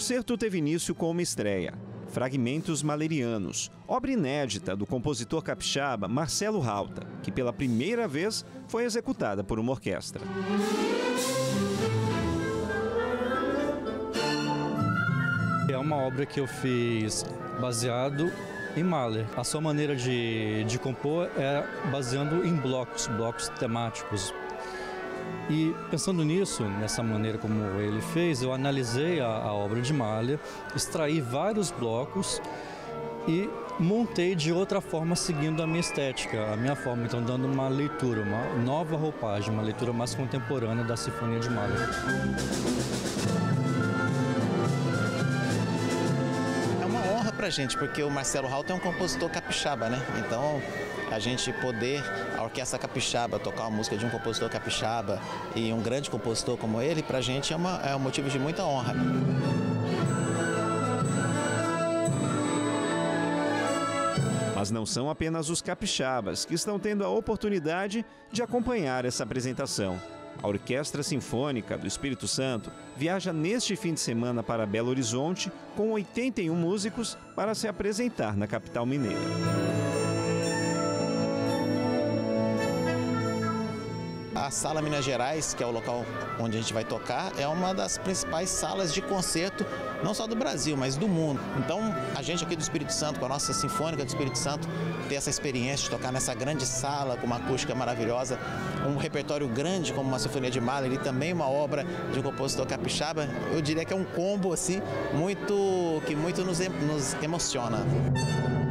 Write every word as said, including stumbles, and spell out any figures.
concerto teve início com uma estreia, Fragmentos Malerianos, obra inédita do compositor capixaba Marcelo Rauta, que pela primeira vez foi executada por uma orquestra. É uma obra que eu fiz baseado em Mahler. A sua maneira de, de compor é baseando em blocos, blocos temáticos. E pensando nisso, nessa maneira como ele fez, eu analisei a, a obra de Mahler, extraí vários blocos e montei de outra forma seguindo a minha estética, a minha forma, então dando uma leitura, uma nova roupagem, uma leitura mais contemporânea da Sinfonia de Mahler. Pra gente, porque o Marcelo Rauta é um compositor capixaba, né? Então, a gente poder, a orquestra capixaba, tocar uma música de um compositor capixaba e um grande compositor como ele, pra gente é, uma, é um motivo de muita honra. Mas não são apenas os capixabas que estão tendo a oportunidade de acompanhar essa apresentação. A Orquestra Sinfônica do Espírito Santo viaja neste fim de semana para Belo Horizonte com oitenta e um músicos para se apresentar na capital mineira. A Sala Minas Gerais, que é o local onde a gente vai tocar, é uma das principais salas de concerto, não só do Brasil, mas do mundo. Então, a gente aqui do Espírito Santo, com a nossa Sinfônica do Espírito Santo, ter essa experiência de tocar nessa grande sala, com uma acústica maravilhosa, um repertório grande como uma Sinfonia de Mahler e também uma obra de um compositor capixaba, eu diria que é um combo assim, muito, que muito nos, nos emociona.